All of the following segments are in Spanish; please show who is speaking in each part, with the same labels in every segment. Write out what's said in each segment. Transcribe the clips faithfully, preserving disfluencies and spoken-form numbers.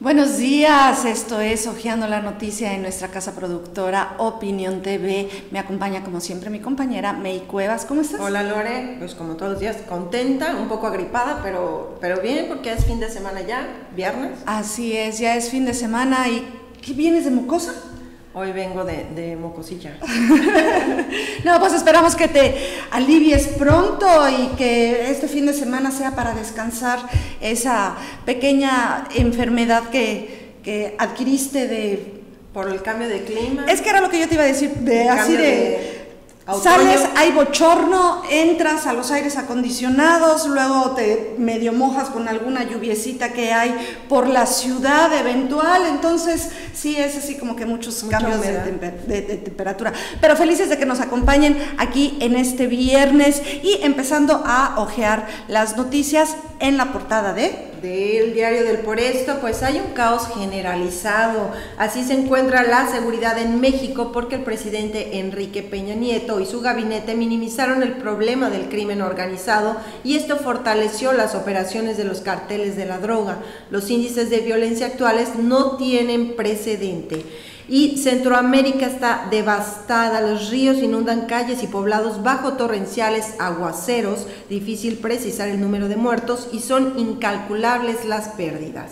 Speaker 1: Buenos días, esto es Hojeando la Noticia en nuestra casa productora Opinión T V. Me acompaña como siempre mi compañera May Cuevas. ¿Cómo estás?
Speaker 2: Hola Lore, pues como todos los días contenta, un poco agripada, pero, pero bien porque es fin de semana ya, viernes.
Speaker 1: Así es, ya es fin de semana. ¿Y qué vienes de mocosa?
Speaker 2: Hoy vengo de, de mocosilla.
Speaker 1: No, pues esperamos que te alivies pronto y que este fin de semana sea para descansar esa pequeña enfermedad que, que adquiriste de...
Speaker 2: Por el cambio de clima.
Speaker 1: Es que era lo que yo te iba a decir, de así de...
Speaker 2: de
Speaker 1: sales, hay bochorno, entras a los aires acondicionados, luego te medio mojas con alguna lluviecita que hay por la ciudad eventual, entonces sí es así como que muchos
Speaker 2: Mucha
Speaker 1: cambios de,
Speaker 2: humedad.
Speaker 1: temper, de, de temperatura, pero felices de que nos acompañen aquí en este viernes y empezando a ojear las noticias en la portada de...
Speaker 2: del diario del Por Esto, pues hay un caos generalizado. Así se encuentra la seguridad en México porque el presidente Enrique Peña Nieto y su gabinete minimizaron el problema del crimen organizado y esto fortaleció las operaciones de los carteles de la droga. Los índices de violencia actuales no tienen precedente. Y Centroamérica está devastada, los ríos inundan calles y poblados bajo torrenciales aguaceros, difícil precisar el número de muertos y son incalculables las pérdidas.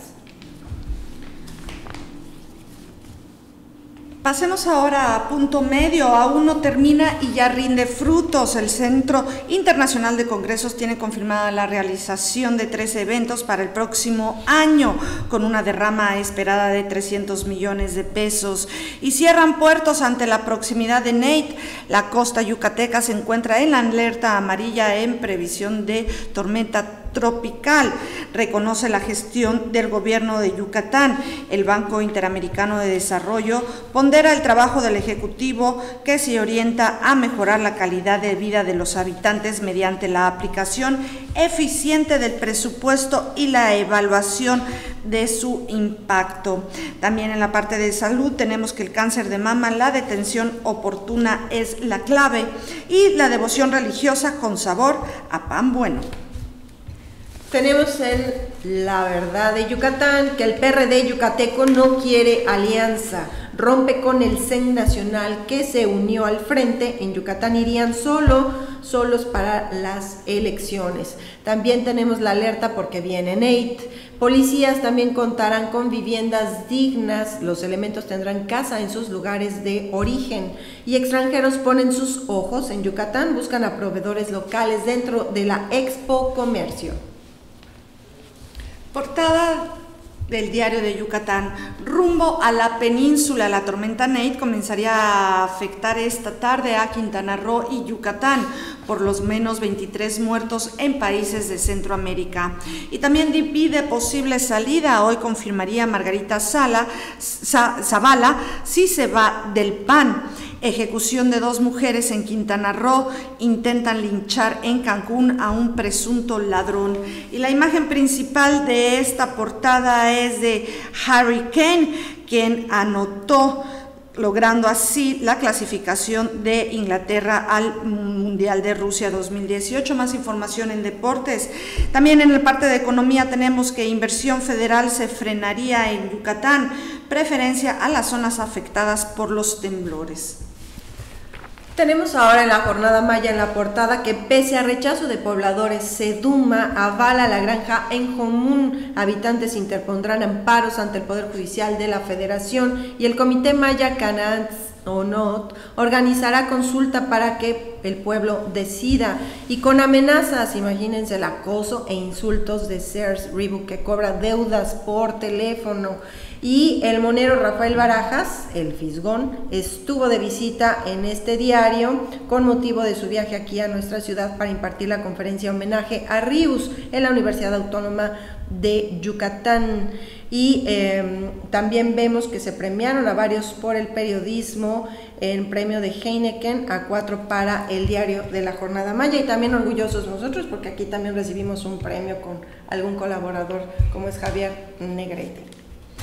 Speaker 1: Pasemos ahora a punto medio, aún no termina y ya rinde frutos. El Centro Internacional de Congresos tiene confirmada la realización de tres eventos para el próximo año, con una derrama esperada de trescientos millones de pesos. Y cierran puertos ante la proximidad de Nate. La costa yucateca se encuentra en la alerta amarilla en previsión de tormenta tropical. Reconoce la gestión del gobierno de Yucatán. El Banco Interamericano de Desarrollo pondera el trabajo del Ejecutivo que se orienta a mejorar la calidad de vida de los habitantes mediante la aplicación eficiente del presupuesto y la evaluación de su impacto. También en la parte de salud tenemos que el cáncer de mama, la detención oportuna es la clave y la devoción religiosa con sabor a pan bueno.
Speaker 2: Tenemos en La Verdad de Yucatán que el P R D yucateco no quiere alianza, rompe con el C E N nacional que se unió al frente. En Yucatán irían solo, solos para las elecciones. También tenemos la alerta porque viene Nate. Policías también contarán con viviendas dignas, los elementos tendrán casa en sus lugares de origen y extranjeros ponen sus ojos en Yucatán, buscan a proveedores locales dentro de la Expo Comercio.
Speaker 1: Portada del diario de Yucatán. Rumbo a la península, la tormenta Nate comenzaría a afectar esta tarde a Quintana Roo y Yucatán, por los menos veintitrés muertos en países de Centroamérica. Y también divide posible salida. Hoy confirmaría Margarita Sala, Zavala si se va del P A N. Ejecución de dos mujeres en Quintana Roo, intentan linchar en Cancún a un presunto ladrón. Y la imagen principal de esta portada es de Harry Kane, quien anotó, logrando así la clasificación de Inglaterra al Mundial de Rusia dos mil dieciocho. Más información en deportes. También en el parte de economía tenemos que inversión federal se frenaría en Yucatán, preferencia a las zonas afectadas por los temblores.
Speaker 2: Tenemos ahora en la jornada maya en la portada que pese a rechazo de pobladores, Seduma avala la granja en común. Habitantes interpondrán amparos ante el Poder Judicial de la Federación y el Comité Maya Canaán Onot organizará consulta para que el pueblo decida. Y con amenazas, imagínense el acoso e insultos de Sears Reebok, que cobra deudas por teléfono. Y el monero Rafael Barajas, el Fisgón, estuvo de visita en este diario con motivo de su viaje aquí a nuestra ciudad para impartir la conferencia homenaje a Ríos en la Universidad Autónoma de Yucatán. Y eh, también vemos que se premiaron a varios por el periodismo en premio de Heineken, a cuatro para el diario de la jornada maya, y también orgullosos nosotros porque aquí también recibimos un premio con algún colaborador como es Javier Negrete.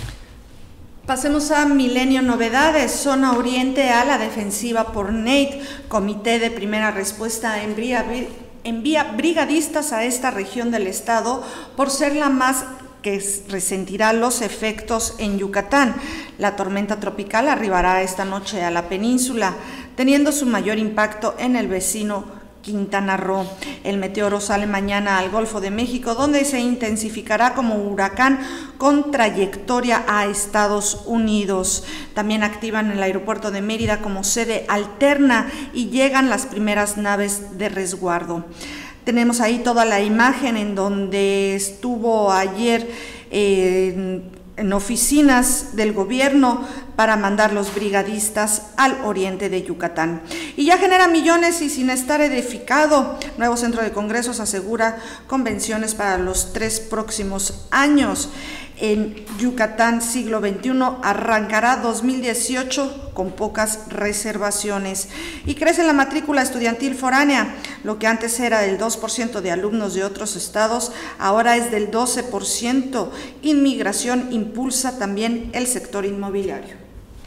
Speaker 1: Pasemos a Milenio Novedades. Zona Oriente a la defensiva por Nate. Comité de primera respuesta envía, envía brigadistas a esta región del estado por ser la más que resentirá los efectos en Yucatán. La tormenta tropical arribará esta noche a la península, teniendo su mayor impacto en el vecino Quintana Roo. El meteoro sale mañana al Golfo de México, donde se intensificará como huracán con trayectoria a Estados Unidos. También activan el aeropuerto de Mérida como sede alterna y llegan las primeras naves de resguardo. Tenemos ahí toda la imagen en donde estuvo ayer eh, en oficinas del gobierno para mandar los brigadistas al oriente de Yucatán. Y ya genera millones y sin estar edificado. Nuevo centro de congresos asegura convenciones para los tres próximos años. En Yucatán siglo veintiuno arrancará dos mil dieciocho con pocas reservaciones. Y crece la matrícula estudiantil foránea. Lo que antes era del dos por ciento de alumnos de otros estados, ahora es del doce por ciento. Inmigración impulsa también el sector inmobiliario.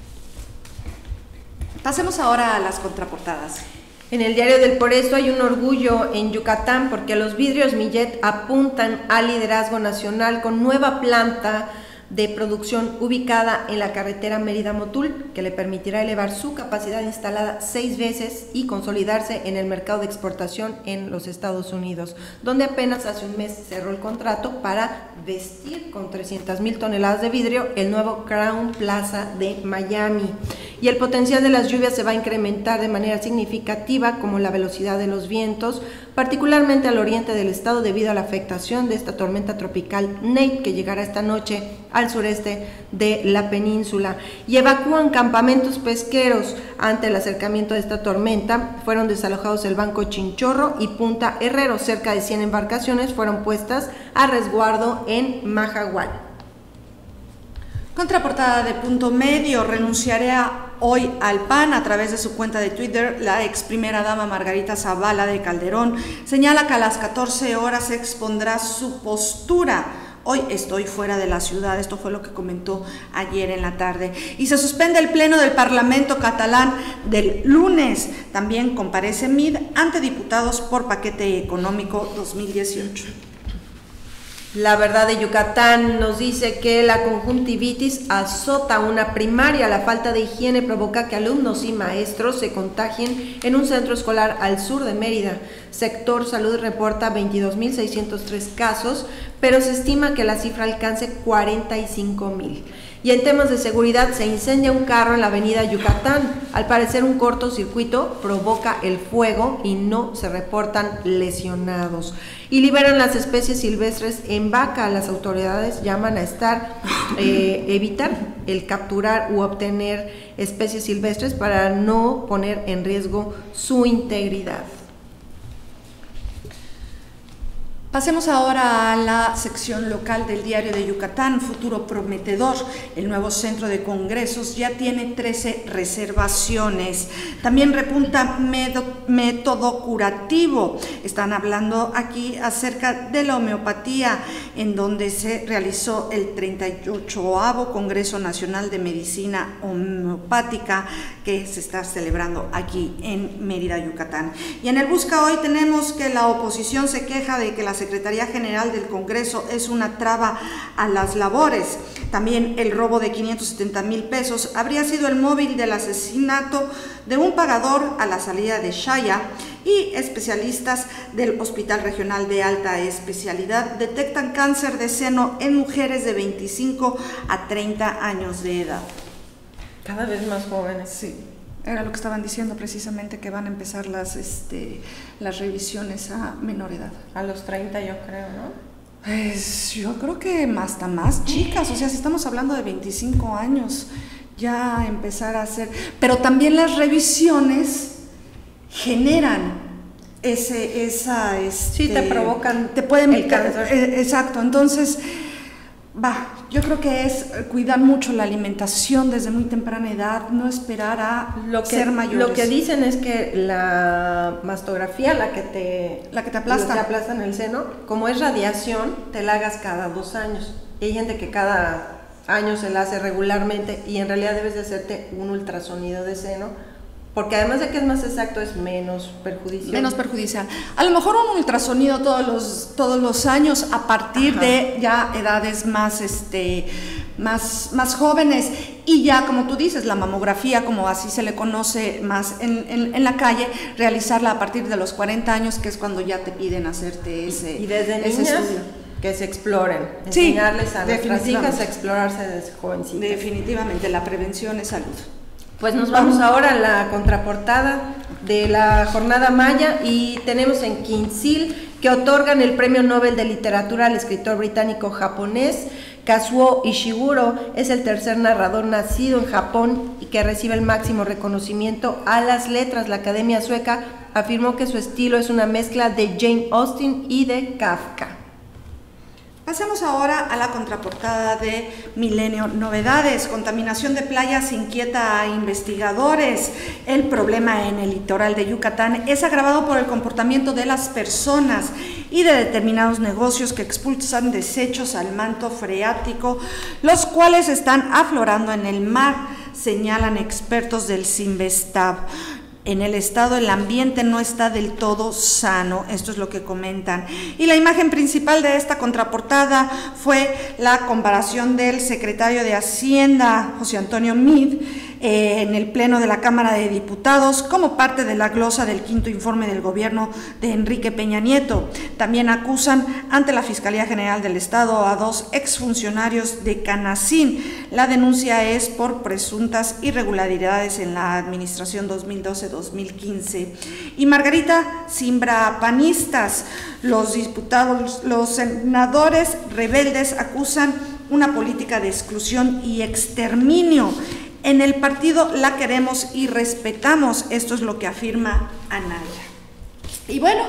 Speaker 1: Pasemos ahora a las contraportadas.
Speaker 2: En el diario del Por Esto hay un orgullo en Yucatán porque los vidrios Millet apuntan al liderazgo nacional con nueva planta de producción ubicada en la carretera Mérida-Motul, que le permitirá elevar su capacidad instalada seis veces y consolidarse en el mercado de exportación en los Estados Unidos, donde apenas hace un mes cerró el contrato para vestir con trescientas mil toneladas de vidrio el nuevo Crown Plaza de Miami. Y el potencial de las lluvias se va a incrementar de manera significativa, como la velocidad de los vientos, particularmente al oriente del estado debido a la afectación de esta tormenta tropical Nate, que llegará esta noche al sureste de la península. Y evacúan campamentos pesqueros ante el acercamiento de esta tormenta. Fueron desalojados el Banco Chinchorro y Punta Herrero. Cerca de cien embarcaciones fueron puestas a resguardo en Majagual.
Speaker 1: Contraportada de Punto Medio: renunciará hoy al P A N. A través de su cuenta de Twitter, la ex primera dama Margarita Zavala de Calderón señala que a las catorce horas se expondrá su postura. Hoy estoy fuera de la ciudad, esto fue lo que comentó ayer en la tarde. Y se suspende el pleno del Parlamento catalán del lunes. También comparece M I D ante diputados por paquete económico dos mil dieciocho.
Speaker 2: La Verdad de Yucatán nos dice que la conjuntivitis azota una primaria. La falta de higiene provoca que alumnos y maestros se contagien en un centro escolar al sur de Mérida. Sector Salud reporta veintidós mil seiscientos tres casos, pero se estima que la cifra alcance cuarenta y cinco mil. Y en temas de seguridad, se incendia un carro en la avenida Yucatán. Al parecer, un cortocircuito provoca el fuego y no se reportan lesionados. Y liberan las especies silvestres en vaca. Las autoridades llaman a estar, eh, evitar el capturar u obtener especies silvestres para no poner en riesgo su integridad.
Speaker 1: Pasemos ahora a la sección local del Diario de Yucatán. Futuro prometedor. El nuevo centro de congresos ya tiene trece reservaciones. También repunta método curativo. Están hablando aquí acerca de la homeopatía, en donde se realizó el treinta y ochavo Congreso Nacional de Medicina Homeopática, que se está celebrando aquí en Mérida, Yucatán. Y en el Busca Hoy tenemos que la oposición se queja de que la Secretaría General del Congreso es una traba a las labores. También el robo de quinientos setenta mil pesos habría sido el móvil del asesinato de un pagador a la salida de Shaya. Y especialistas del Hospital Regional de Alta Especialidad detectan cáncer de seno en mujeres de veinticinco a treinta años de edad.
Speaker 2: Cada vez más jóvenes.
Speaker 1: Sí. Era lo que estaban diciendo precisamente, que van a empezar las, este, las revisiones a menor edad.
Speaker 2: A los treinta yo creo, ¿no?
Speaker 1: Pues yo creo que hasta más chicas, o sea, si estamos hablando de veinticinco años, ya empezar a hacer... Pero también las revisiones generan ese, esa... Este,
Speaker 2: sí, te provocan
Speaker 1: te pueden,
Speaker 2: el cáncer.
Speaker 1: Eh, exacto, entonces... Va, yo creo que es cuidar mucho la alimentación desde muy temprana edad, no esperar a
Speaker 2: lo que,
Speaker 1: ser mayores.
Speaker 2: Lo que dicen es que la mastografía, la que te,
Speaker 1: la que te aplasta.
Speaker 2: te aplasta en el seno, como es radiación, te la hagas cada dos años. Y hay gente que cada año se la hace regularmente y en realidad debes de hacerte un ultrasonido de seno porque además de que es más exacto, es menos perjudicial.
Speaker 1: Menos perjudicial. A lo mejor un ultrasonido todos los, todos los años a partir Ajá. de ya edades más, este, más, más jóvenes, y ya como tú dices, la mamografía, como así se le conoce más en, en, en la calle, realizarla a partir de los cuarenta años, que es cuando ya te piden hacerte ese,
Speaker 2: y desde
Speaker 1: ese
Speaker 2: niñas,
Speaker 1: estudio.
Speaker 2: Que se exploren,
Speaker 1: sí,
Speaker 2: enseñarles a nuestras hijas a explorarse desde jovencitas.
Speaker 1: Definitivamente, la prevención es salud.
Speaker 2: Pues nos vamos ahora a la contraportada de la Jornada Maya, y tenemos en Quinsil que otorgan el Premio Nobel de Literatura al escritor británico-japonés Kazuo Ishiguro. Es el tercer narrador nacido en Japón y que recibe el máximo reconocimiento a las letras. La Academia Sueca afirmó que su estilo es una mezcla de Jane Austen y de Kafka.
Speaker 1: Pasemos ahora a la contraportada de Milenio Novedades. Contaminación de playas inquieta a investigadores. El problema en el litoral de Yucatán es agravado por el comportamiento de las personas y de determinados negocios que expulsan desechos al manto freático, los cuales están aflorando en el mar, señalan expertos del Cinvestav. En el estado el ambiente no está del todo sano, esto es lo que comentan. Y la imagen principal de esta contraportada fue la comparación del secretario de Hacienda, José Antonio Meade, eh, en el pleno de la Cámara de Diputados, como parte de la glosa del quinto informe del gobierno de Enrique Peña Nieto. También acusan ante la Fiscalía General del Estado a dos exfuncionarios de Canacín. La denuncia es por presuntas irregularidades en la administración dos mil doce dos mil quince. Y Margarita Simbra, panistas. Los diputados, los senadores rebeldes acusan una política de exclusión y exterminio. En el partido la queremos y respetamos, esto es lo que afirma Anaya. Y bueno,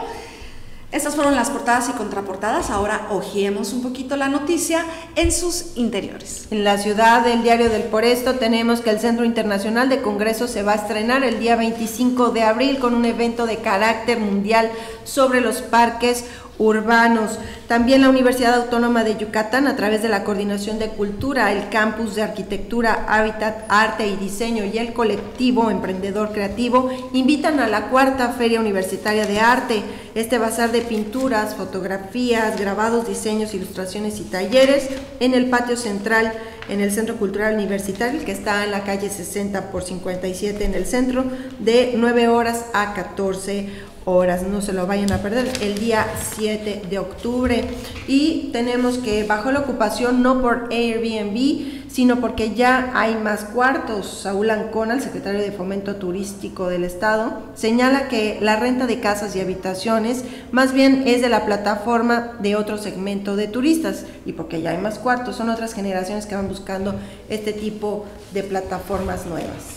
Speaker 1: estas fueron las portadas y contraportadas. Ahora hojeemos un poquito la noticia en sus interiores.
Speaker 2: En la ciudad del Diario del Por Esto tenemos que el Centro Internacional de Congresos se va a estrenar el día veinticinco de abril con un evento de carácter mundial sobre los parques urbanos. También la Universidad Autónoma de Yucatán, a través de la Coordinación de Cultura, el Campus de Arquitectura, Hábitat, Arte y Diseño y el colectivo Emprendedor Creativo, invitan a la cuarta Feria Universitaria de Arte. Este bazar de pinturas, fotografías, grabados, diseños, ilustraciones y talleres en el patio central, en el Centro Cultural Universitario, que está en la calle sesenta por cincuenta y siete en el centro, de nueve horas a catorce horas. No se lo vayan a perder, el día siete de octubre. Y tenemos que bajo la ocupación no por Airbnb, sino porque ya hay más cuartos. Saúl Ancona, el secretario de Fomento Turístico del Estado, señala que la renta de casas y habitaciones más bien es de la plataforma de otro segmento de turistas, y porque ya hay más cuartos, son otras generaciones que van buscando este tipo de plataformas nuevas.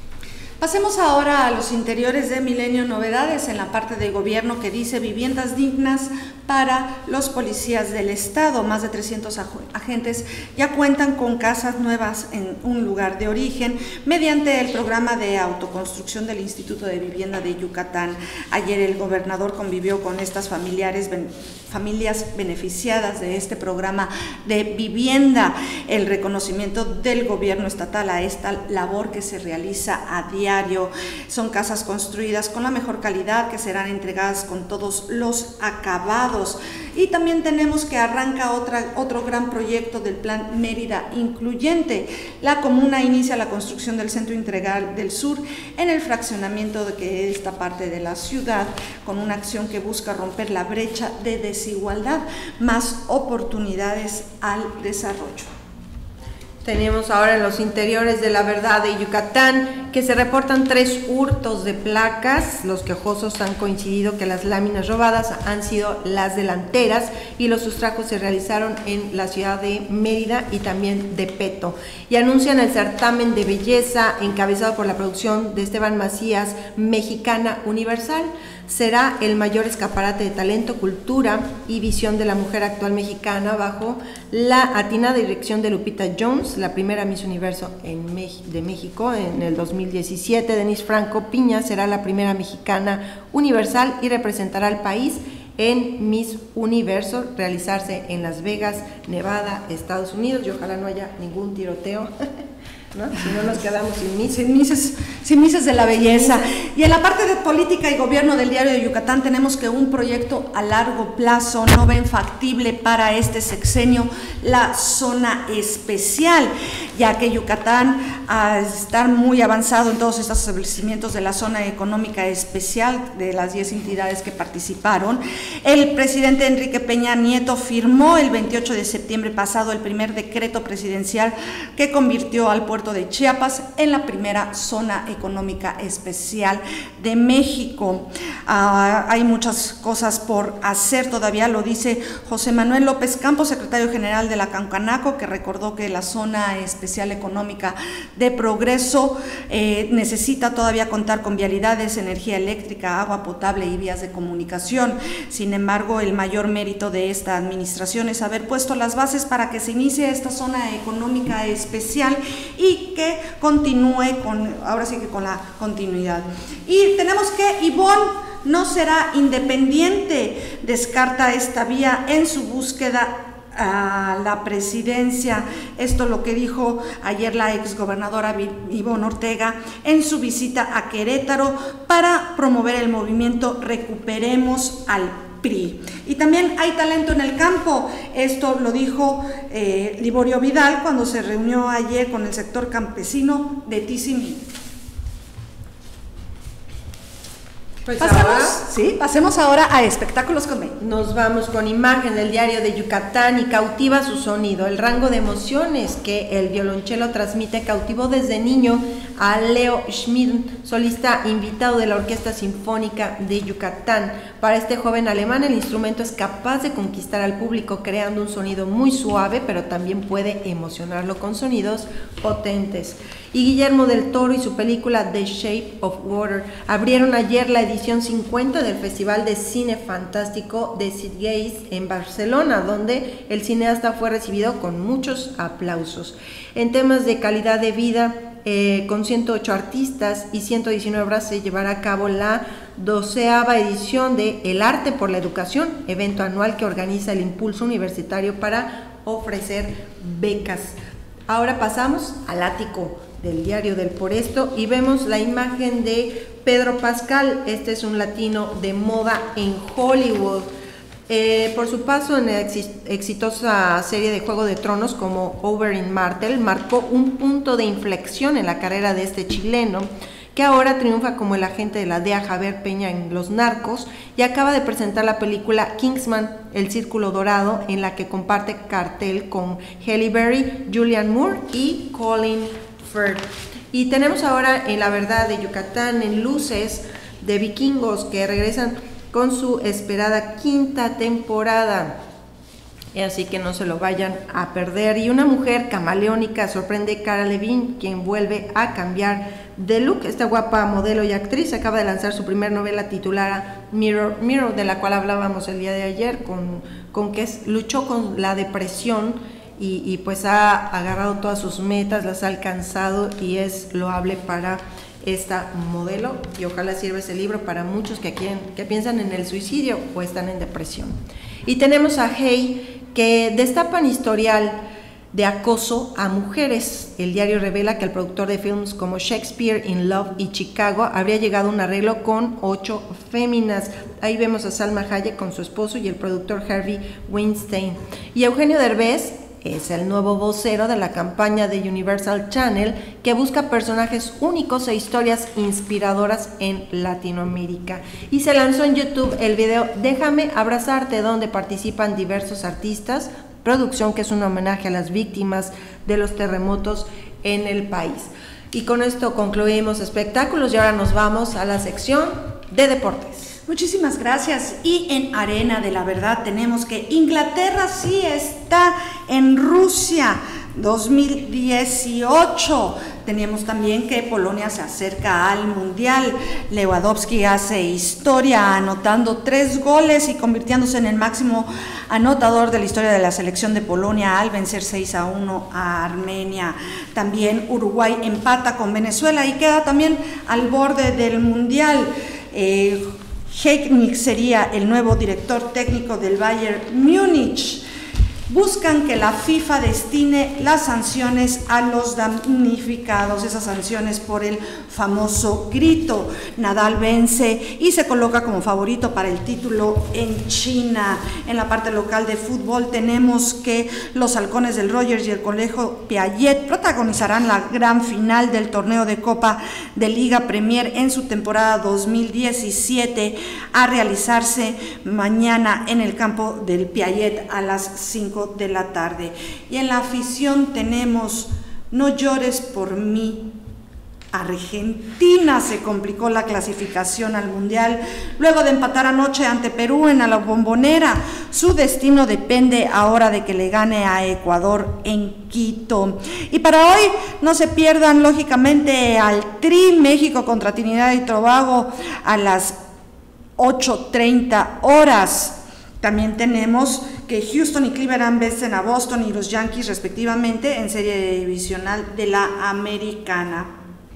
Speaker 1: Pasemos ahora a los interiores de Milenio Novedades, en la parte de gobierno que dice viviendas dignas para los policías del estado. Más de trescientos agentes ya cuentan con casas nuevas en un lugar de origen mediante el programa de autoconstrucción del Instituto de Vivienda de Yucatán. Ayer el gobernador convivió con estas familiares, familias beneficiadas de este programa de vivienda. El reconocimiento del gobierno estatal a esta labor que se realiza a diario. Son casas construidas con la mejor calidad que serán entregadas con todos los acabados. Y también tenemos que arranca otra, otro gran proyecto del Plan Mérida Incluyente. La comuna inicia la construcción del Centro Integral del Sur en el fraccionamiento de que esta parte de la ciudad, con una acción que busca romper la brecha de desigualdad, más oportunidades al desarrollo.
Speaker 2: Tenemos ahora en los interiores de La Verdad de Yucatán que se reportan tres hurtos de placas. Los quejosos han coincidido que las láminas robadas han sido las delanteras y los sustracos se realizaron en la ciudad de Mérida y también de Peto. Y anuncian el certamen de belleza encabezado por la producción de Esteban Macías, Mexicana Universal. Será el mayor escaparate de talento, cultura y visión de la mujer actual mexicana bajo la atinada dirección de Lupita Jones, la primera Miss Universo en Mex- de México en el dos mil diecisiete. Denise Franco Piña será la primera mexicana universal y representará al país en Miss Universo, realizarse en Las Vegas, Nevada, Estados Unidos, y ojalá no haya ningún tiroteo ¿no? Si no nos quedamos sin Mises.
Speaker 1: Sin Mises, sin Mises de la belleza. Y en la parte de política y gobierno del Diario de Yucatán tenemos que un proyecto a largo plazo no ven factible para este sexenio la zona especial, ya que Yucatán, al estar muy avanzado en todos estos establecimientos de la zona económica especial de las diez entidades que participaron, el presidente Enrique Peña Nieto firmó el veintiocho de septiembre pasado el primer decreto presidencial que convirtió al puerto de Chiapas en la primera zona económica especial de México. Uh, hay muchas cosas por hacer todavía, lo dice José Manuel López Campos, secretario general de la Cancanaco, que recordó que la zona especial económica de Progreso eh, necesita todavía contar con vialidades, energía eléctrica, agua potable y vías de comunicación. Sin embargo, el mayor mérito de esta administración es haber puesto las bases para que se inicie esta zona económica especial y que continúe con, ahora sí que con la continuidad. Y tenemos que Ivonne no será independiente, descarta esta vía en su búsqueda a la presidencia. Esto lo que dijo ayer la exgobernadora Ivonne Ortega en su visita a Querétaro para promover el movimiento Recuperemos al P R I. Y también hay talento en el campo, esto lo dijo eh, Liborio Vidal cuando se reunió ayer con el sector campesino de Tizimín.
Speaker 2: Pues
Speaker 1: pasemos,
Speaker 2: ahora,
Speaker 1: sí, pasemos ahora a espectáculos con May.
Speaker 2: Nos vamos con imagen del Diario de Yucatán y cautiva su sonido. El rango de emociones que el violonchelo transmite cautivó desde niño a Leo Schmidt, solista invitado de la Orquesta Sinfónica de Yucatán. Para este joven alemán el instrumento es capaz de conquistar al público creando un sonido muy suave, pero también puede emocionarlo con sonidos potentes. Y Guillermo del Toro y su película The Shape of Water abrieron ayer la edición cincuenta del Festival de Cine Fantástico de Sitges en Barcelona, donde el cineasta fue recibido con muchos aplausos. En temas de calidad de vida, eh, con ciento ocho artistas y ciento diecinueve obras se llevará a cabo la doceava edición de El Arte por la Educación, evento anual que organiza el Impulso Universitario para ofrecer becas. Ahora pasamos al ático del Diario del Por Esto y vemos la imagen de Pedro Pascal. Este es un latino de moda en Hollywood. Eh, por su paso en la ex exitosa serie de Juego de Tronos como Oberyn Martell, marcó un punto de inflexión en la carrera de este chileno, que ahora triunfa como el agente de la D E A Javier Peña en Los Narcos y acaba de presentar la película Kingsman, El Círculo Dorado, en la que comparte cartel con Halle Berry, Julianne Moore y Colin Firth. Y tenemos ahora en La Verdad de Yucatán, en Luces de Vikingos, que regresan con su esperada quinta temporada. Así que no se lo vayan a perder. Y una mujer camaleónica sorprende Cara Levine, quien vuelve a cambiar de look. Esta guapa modelo y actriz acaba de lanzar su primer novela titulada Mirror, Mirror, de la cual hablábamos el día de ayer, con, con que es, luchó con la depresión y, y pues ha agarrado todas sus metas, las ha alcanzado y es loable para esta modelo, y ojalá sirva ese libro para muchos que, quieren, que piensan en el suicidio o están en depresión. Y tenemos a Hey, que destapan historial de acoso a mujeres. El diario revela que el productor de films como Shakespeare in Love y Chicago habría llegado a un arreglo con ocho féminas. Ahí vemos a Salma Hayek con su esposo y el productor Harvey Weinstein. Y Eugenio Derbez es el nuevo vocero de la campaña de Universal Channel, que busca personajes únicos e historias inspiradoras en Latinoamérica. Y se lanzó en YouTube el video Déjame Abrazarte, donde participan diversos artistas, producción que es un homenaje a las víctimas de los terremotos en el país. Y con esto concluimos espectáculos y ahora nos vamos a la sección de deportes.
Speaker 1: Muchísimas gracias. Y en Arena de la Verdad tenemos que Inglaterra sí está en Rusia dos mil dieciocho. Teníamos también que Polonia se acerca al Mundial. Lewandowski hace historia anotando tres goles y convirtiéndose en el máximo anotador de la historia de la selección de Polonia al vencer seis a uno a Armenia. También Uruguay empata con Venezuela y queda también al borde del Mundial. Eh, Heiknik sería el nuevo director técnico del Bayern Múnich. buscan que la FIFA destine las sanciones a los damnificados, esas sanciones por el famoso grito. Nadal vence y se coloca como favorito para el título en China. En la parte local de fútbol tenemos que los halcones del Rogers y el Colegio Piaget protagonizarán la gran final del torneo de Copa de Liga Premier en su temporada dos mil diecisiete, a realizarse mañana en el campo del Piaget a las cinco de la tarde. Y en la afición tenemos No llores por mí. Argentina se complicó la clasificación al Mundial luego de empatar anoche ante Perú en la Bombonera. Su destino depende ahora de que le gane a Ecuador en Quito. Y para hoy no se pierdan lógicamente al Tri México contra Trinidad y Tobago a las ocho treinta horas. También tenemos que Houston y Cleveland vencen a Boston y los Yankees respectivamente en serie divisional de la Americana.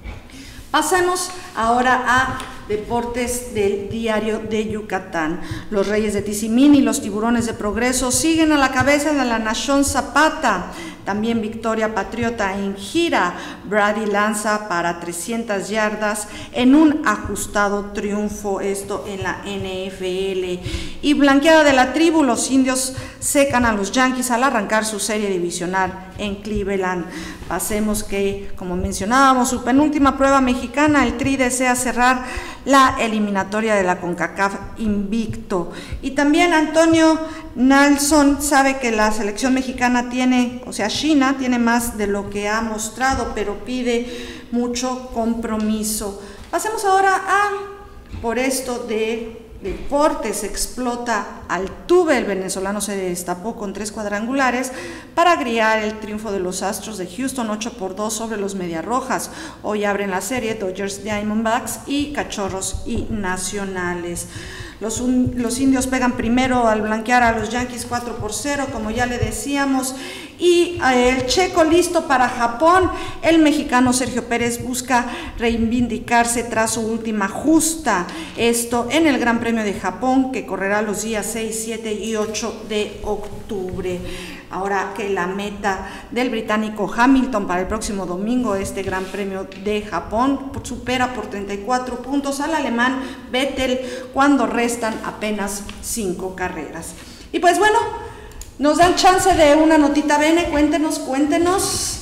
Speaker 1: Pasemos ahora a deportes del Diario de Yucatán. Los Reyes de Tizimín y los Tiburones de Progreso siguen a la cabeza de la Nación Zapata. También Victoria Patriota en gira. Brady lanza para trescientas yardas en un ajustado triunfo, esto en la N F L. Y blanqueada de la tribu, los indios secan a los Yankees al arrancar su serie divisional en Cleveland. Pasemos que, como mencionábamos, su penúltima prueba mexicana, el Tri desea cerrar la eliminatoria de la CONCACAF invicto. Y también Antonio Nelson sabe que la selección mexicana tiene, o sea, China tiene más de lo que ha mostrado, pero pide mucho compromiso. Pasemos ahora a, por esto de deportes, explota Altuve, el venezolano se destapó con tres cuadrangulares para griar el triunfo de los Astros de Houston ocho por dos sobre los Mediarrojas. Hoy abren la serie Dodgers Diamondbacks y Cachorros y Nacionales. Los, un, los indios pegan primero al blanquear a los Yankees cuatro por cero, como ya le decíamos, y eh, el checo listo para Japón. El mexicano Sergio Pérez busca reivindicarse tras su última justa, esto en el Gran Premio de Japón, que correrá los días seis, siete y ocho de octubre. Ahora que la meta del británico Hamilton para el próximo domingo, este Gran Premio de Japón, supera por treinta y cuatro puntos al alemán Vettel cuando restan apenas cinco carreras. Y pues bueno, nos dan chance de una notita bene, cuéntenos, cuéntenos.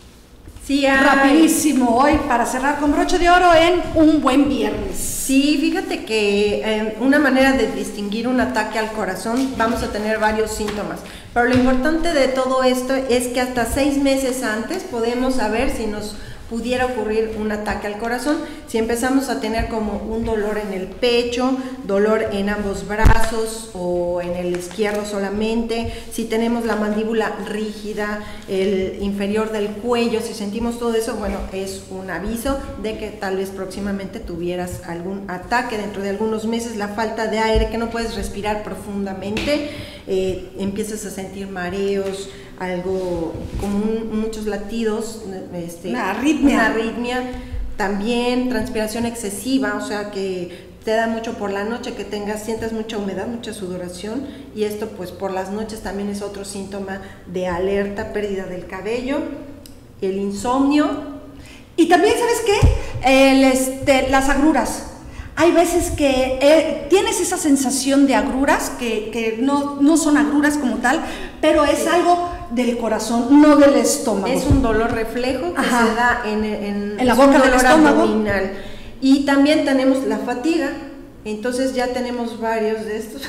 Speaker 2: Sí, hay.
Speaker 1: Rapidísimo hoy para cerrar con broche de oro en un buen viernes.
Speaker 2: Sí, fíjate que eh, una manera de distinguir un ataque al corazón, vamos a tener varios síntomas, pero lo importante de todo esto es que hasta seis meses antes podemos saber si nos pudiera ocurrir un ataque al corazón. Si empezamos a tener como un dolor en el pecho, dolor en ambos brazos o en el izquierdo solamente, si tenemos la mandíbula rígida, el inferior del cuello, si sentimos todo eso, bueno, es un aviso de que tal vez próximamente tuvieras algún ataque dentro de algunos meses. La falta de aire, que no puedes respirar profundamente, eh, empiezas a sentir mareos, algo como un, muchos latidos, este,
Speaker 1: una arritmia.
Speaker 2: una arritmia, también transpiración excesiva, o sea que te da mucho por la noche, que tengas, sientas mucha humedad, mucha sudoración, y esto pues por las noches también es otro síntoma de alerta, pérdida del cabello, el insomnio.
Speaker 1: Y también, ¿sabes qué? El, este, las agruras. Hay veces que eh, tienes esa sensación de agruras, que, que no, no son agruras como tal, pero es sí. algo del corazón, no del estómago.
Speaker 2: Es un dolor reflejo que Ajá. se da en, en,
Speaker 1: en la boca del estómago.
Speaker 2: Abdominal. Y también tenemos la fatiga. Entonces ya tenemos varios de estos.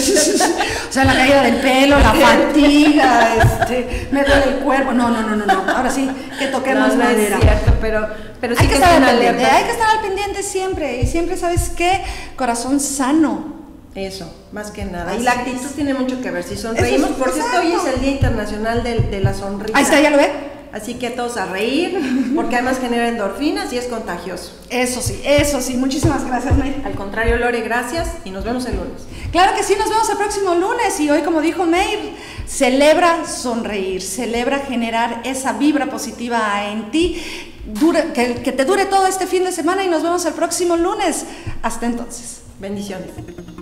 Speaker 1: O sea, la caída del pelo, la fatiga, este, me duele el cuerpo. No, no, no, no, no. Ahora sí que toquemos
Speaker 2: no, no
Speaker 1: madera.
Speaker 2: Es cierto, pero, pero sí
Speaker 1: hay que,
Speaker 2: que
Speaker 1: estar al pendiente, hay que estar al pendiente siempre. Y siempre, ¿sabes qué? Corazón sano.
Speaker 2: Eso, más que nada.
Speaker 1: Así
Speaker 2: y la actitud es. tiene mucho que ver. Si sonreímos, es, por cierto, hoy es el Día Internacional de, de la Sonrisa.
Speaker 1: Ahí está, ¿ya lo ve?
Speaker 2: Así que todos a reír, porque además genera endorfinas y es contagioso.
Speaker 1: Eso sí, eso sí. Muchísimas gracias, May.
Speaker 2: Al contrario, Lore, gracias y nos vemos el lunes.
Speaker 1: Claro que sí, nos vemos el próximo lunes. Y hoy, como dijo May, celebra sonreír, celebra generar esa vibra positiva en ti, dure, que, que te dure todo este fin de semana y nos vemos el próximo lunes. Hasta entonces.
Speaker 2: Bendiciones.